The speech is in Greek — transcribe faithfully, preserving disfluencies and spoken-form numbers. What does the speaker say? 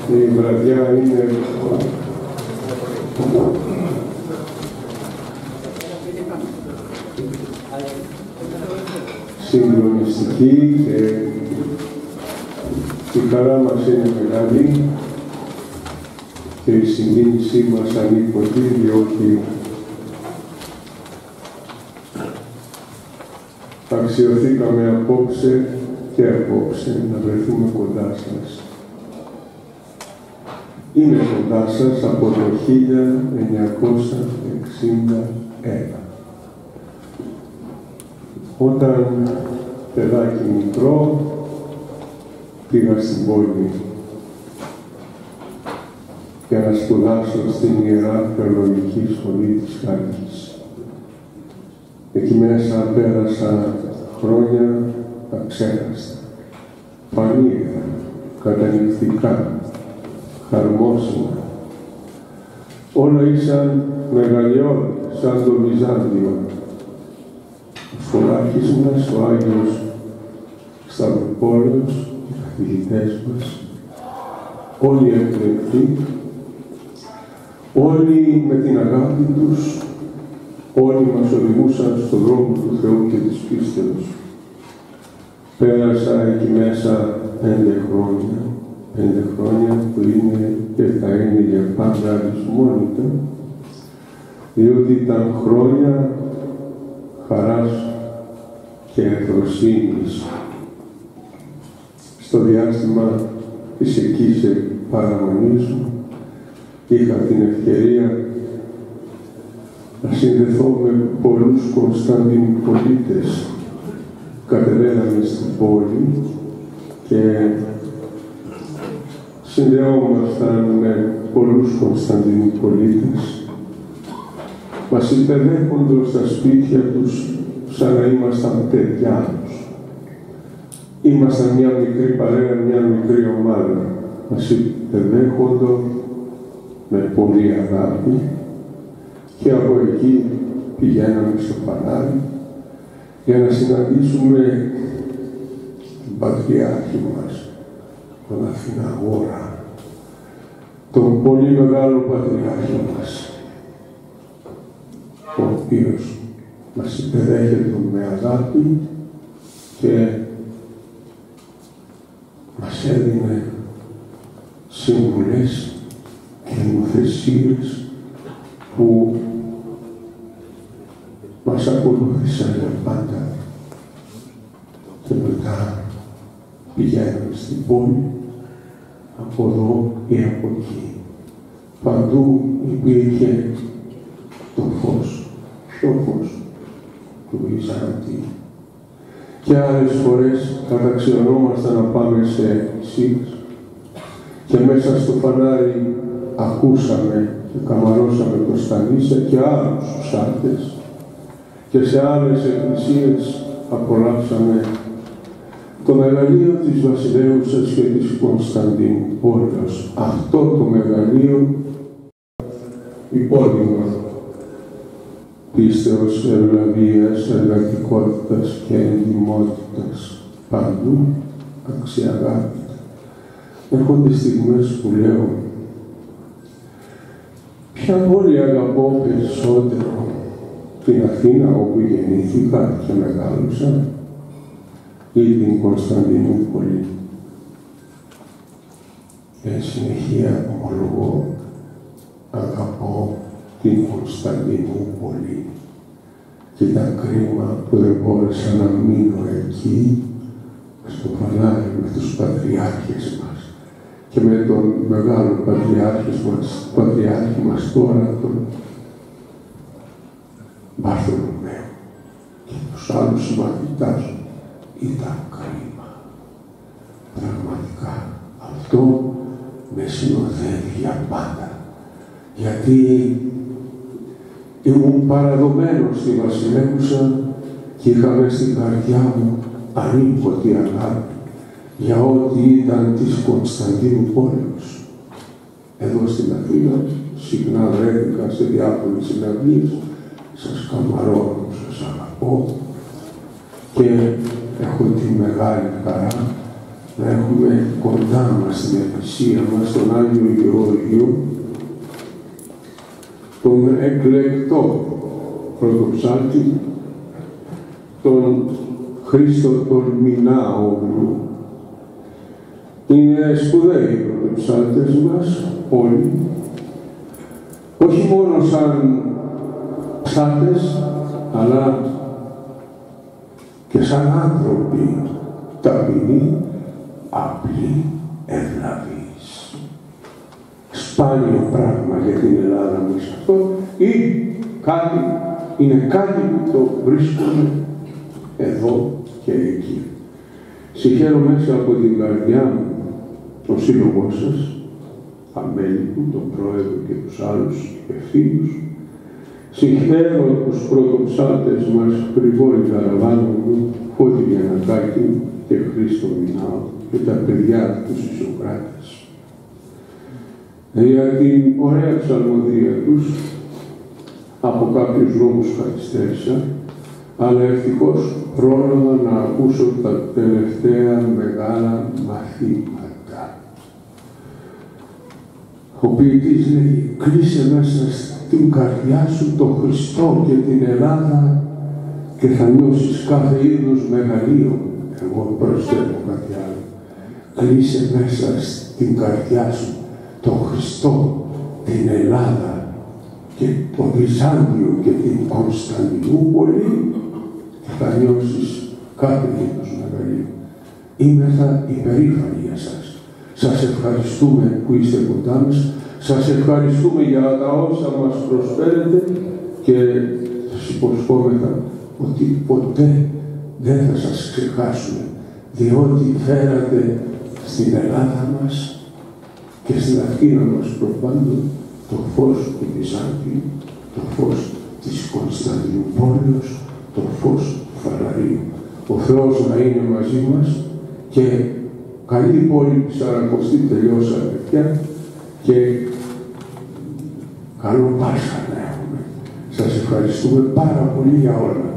Η βραδιά είναι συγκλονιστική και η χαρά μας είναι μεγάλη και η συγκίνησή μας ανίποτη, διότι αξιωθήκαμε απόψε και απόψε να βρεθούμε κοντά σας. Είναι κοντά σας από το χίλια εννιακόσια εξήντα ένα. Όταν παιδάκι μικρό πήγα στην πόλη για να σπουδάσω στην Ιερά Θεολογική Σχολή της Χάλκης. Εκεί μέσα πέρασα χρόνια αξέχαστα, πανίγα, κατανυκτικά, χαρμόσυνα. Όλα ήσαν μεγαλειώδη, σαν το Βυζάντιο. Ο Σχολάρχης μας, ο Άγιος Σταυροπόλεως, οι καθηγητές μας, όλοι εκλεκτοί, όλοι με την αγάπη τους, όλοι μας οδηγούσαν στον δρόμο του Θεού και της πίστεως. Πέρασα εκεί μέσα πέντε χρόνια, πέντε χρόνια που είναι και θα είναι για πάντα αρισμόνητα, διότι ήταν χρόνια χαράς και ευδοσύνης. Στο διάστημα της εκείς παραμονής μου είχα την ευκαιρία να συνδεθώ με πολλούς Κωνσταντινουπολίτες. Κατεβαίναμε στην πόλη και συνδεόμασταν με πολλούς Κωνσταντινουπολίτες. Μας υπεδέχοντος στα σπίτια τους σαν να ήμασταν παιδιά τους. Ήμασταν μια μικρή παρέα, μια μικρή ομάδα. Μας υπεδέχοντο με πολλή αγάπη και από εκεί πηγαίναμε στο Φανάρι για να συναντήσουμε τον Πατριάρχη μας, τον Αθηναγόρα, τον πολύ μεγάλο Πατριάρχη μας, ο οποίος μας υπεδέχεται με αγάπη και μας έδινε συμβουλές και νομοθεσίες που μας ακολούθησαν για πάντα. Και μετά πηγαίναμε στην πόλη, από εδώ ή από εκεί. Παντού υπήρχε το φως, ποιο φως του Βυζάντη. Και άλλες φορές καταξιωνόμασταν να πάμε σε εκκλησίες και μέσα στο φανάρι ακούσαμε και καμαρώσαμε το Στανίσια και άλλους ψάρτες και σε άλλες εκκλησίες απολαύσαμε το μεγαλείο της βασιλέουσας και της Κωνσταντινούπολης. Αυτό το μεγαλείο υπόδειγμα πίστεως, ευλαβίας, εργατικότητας και εντιμότητας παντού αξιαγάπητα. Έρχονται στιγμές που λέω ποια πόλη αγαπώ περισσότερο, την Αθήνα όπου γεννήθηκα και μεγάλωσα ή την Κωνσταντινούπολη. Εν συνεχεία ομολογώ αγαπώ την Κωνσταντινούπολη και ήταν κρίμα που δεν μπόρεσα να μείνω εκεί στο Φανάρι με τους πατριάρχες μας και με τον μεγάλο πατριάρχη μας, πατριάρχη μας τώρα, τον Βαρθολομαίο και τους άλλους συμμαθητάς μου. Ήταν κρίμα. Πραγματικά αυτό με συνοδεύει για πάντα. Γιατί ήμουν παραδομένος στη βασιλέουσα και είχα μες στην καρδιά μου ανίποτη αγάπη για ό,τι ήταν της Κωνσταντινούπολης. Εδώ στην Αθήνα συχνά βρέθηκα σε διάφορες συναυλίες, σας καμαρώνω, σας αγαπώ και έχω τη μεγάλη χαρά να έχουμε κοντά μας στην Εκκλησία μας τον Άγιο Γεώργιο, τον εκλεκτό πρωτοψάλτη, τον Χρήστο τον Μινάογλου. Είναι σπουδαίοι οι πρωτοψάλτες μας όλοι, όχι μόνο σαν ψάλτες, αλλά και σαν άνθρωποι ταπεινοί, απλοί, ευλαβείς. Σπάνιο πράγμα για την Ελλάδα μας αυτό, ή κάτι, είναι κάτι που το βρίσκουμε εδώ και εκεί. Συγχαίρω μέσα από την καρδιά μου τον σύλλογό σας, τα μέλη του, τον πρόεδρο και τους άλλους υπευθύνους. Συγχαίρω τους πρωτοψάλτες μας, Γρηγόρη Καραβάνογλου, Φώτη Γιαννακάκη και Χρήστο Μινάου και τα παιδιά τους Ισοκράτες. Για την ωραία ψαλμοδία τους, από κάποιους λόγους καθυστέρησα, αλλά ευτυχώς πρόλαβα να ακούσω τα τελευταία μεγάλα μαθήματα. Ο ποιητής λέει, κλείσε μέσα στην καρδιά σου το Χριστό και την Ελλάδα και θα νιώσεις κάθε είδους μεγαλείο. Εγώ προσθέτω κάτι άλλο. Κλείσε μέσα στην καρδιά σου το Χριστό, την Ελλάδα και το Βυζάντιο και την Κωνσταντινούπολη και θα νιώσεις κάθε είδους μεγαλείο. Είμαι υπερήφανοι για σας. Σας ευχαριστούμε που είστε κοντά μας. Σας ευχαριστούμε για τα όσα μας προσφέρετε και σας υποσχόμεθα ότι ποτέ δεν θα σας ξεχάσουμε, διότι φέρατε στην Ελλάδα μας και στην Αθήνα μας προπάντων το φως του Βυζάντιου, το φως της Κωνσταντινούπολης, το φως του Φαραρίου. Ο Θεός να είναι μαζί μας και καλή πόλη της Σαρακοστή τελειώσαμε πια και καλό Πάσχα να έχουμε. Σας ευχαριστούμε πάρα πολύ για όλα.